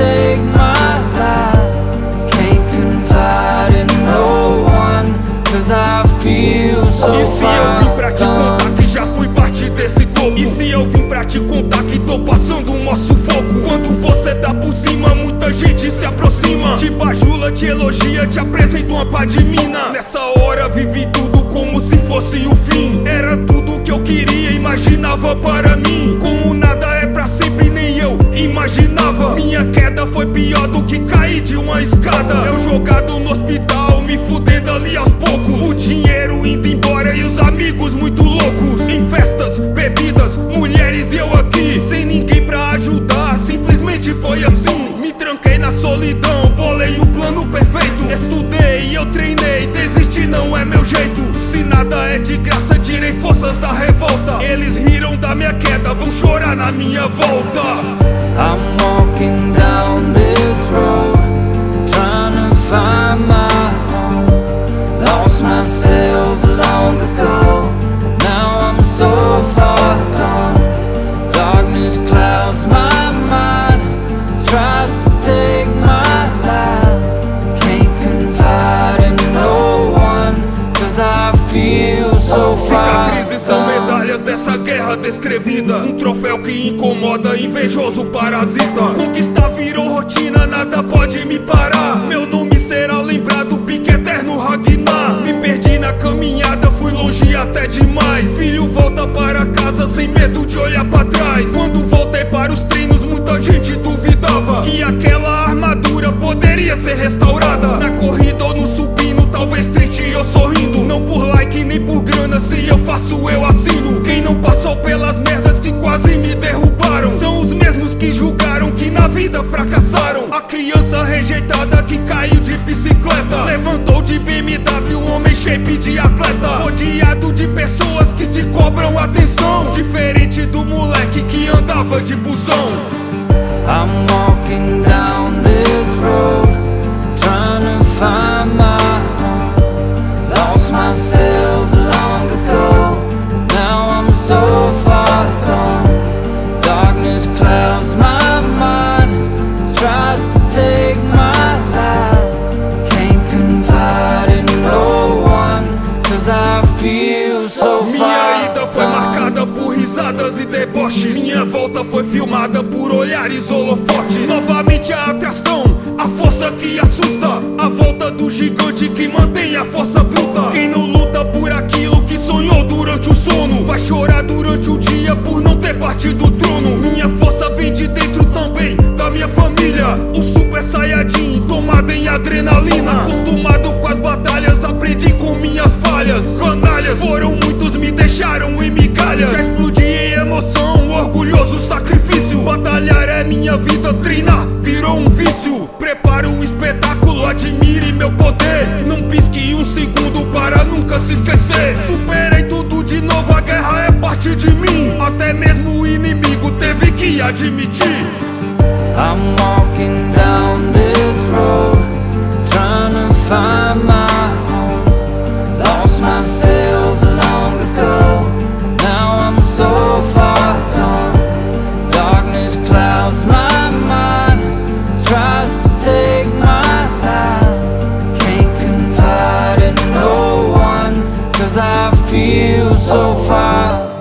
take my life. Can't confide in no one, cause I feel so E se eu vim pra te contar que já fui parte desse topo? E se eu vim pra te contar que tô passando um maior sufoco? Quando você tá por cima, muita gente se aproxima, te bajula, te elogia, te apresenta uma pá de mina. Nessa hora vivi tudo como se fosse o fim. Era tudo que eu queria, imaginava para mim. Como nada é pra sempre, nem eu imaginava. Minha queda foi pior do que cair de uma escada. Eu jogado no hospital, me fudendo ali aos poucos. O dinheiro indo embora e os amigos muito loucos. Em festas, bebidas, mulheres e eu aqui sem ninguém pra ajudar, simplesmente foi assim. Me tranquei na solidão, bolei o plano perfeito. Estudei, eu treinei, desistir não é meu jeito. Se nada é de graça, tirei forças da revolta. Eles riram da minha queda, vão chorar na minha volta. I'm walking down this road, trying to find my home. Lost myself long ago, now I'm so far gone. Darkness clouds my mind, tries to take my life. Can't confide in no one, cause I feel so far Cicatrizes são gone. medalhas dessa guerra descrevida, um troféu que incomoda, invejoso parasita. Conquista virou rotina, nada pode me parar. Meu nome será lembrado, pique eterno Ragnar. Me perdi na caminhada, fui longe até demais. Filho, volta para casa sem medo de olhar pra trás. Quando voltei para os treinos, muita gente duvidava que aquela armadura poderia ser restaurada. Na corrida ou no supino, talvez triste ou sorrindo. Não por like nem por grana, se eu faço eu assino. Quem não passou pelas merdas que quase me derrubaram são os mesmos que julgaram que na vida fracassaram. A criança rejeitada que caiu de bicicleta, levantou de BMW, um homem shape de atleta. Rodeado de pessoas que te cobram atenção, diferente do moleque que andava de busão. I'm walking down this road, trying to find my home. Lost myself long ago, now I'm so far gone. Darkness clouds my mind, tries to take my life. Can't confide in no one, cause I feel so Minha far ida foi marcada por risadas e deboches. Minha volta foi filmada por olhares holofotes. Novamente a atração, a força que assusta. A volta do gigante que mantém a força bruta. Quem não luta por aquilo que sonhou durante o sono, vai chorar durante o dia por não ter partido do trono. Minha força vem de dentro também da minha família. O Super Saiyajin tomado em adrenalina. Acostumado com as batalhas, aprendi com minhas falhas. Canalhas, foram muitos, me deixaram em migalhas. Já explodi em emoção, orgulhoso sacrifício. Batalhar é minha vida, treinar virou um vício. Preparo o espetáculo, admire meu poder. Não pisque um segundo para nunca se esquecer. Superei tudo de novo, a guerra é parte de mim. Até mesmo o inimigo teve que admitir. I'm walking down this road, trying to find my home. Lost myself long ago, now I'm so far gone. Darkness clouds my mind, tries to take my life. Can't confide in no one, cause I feel so far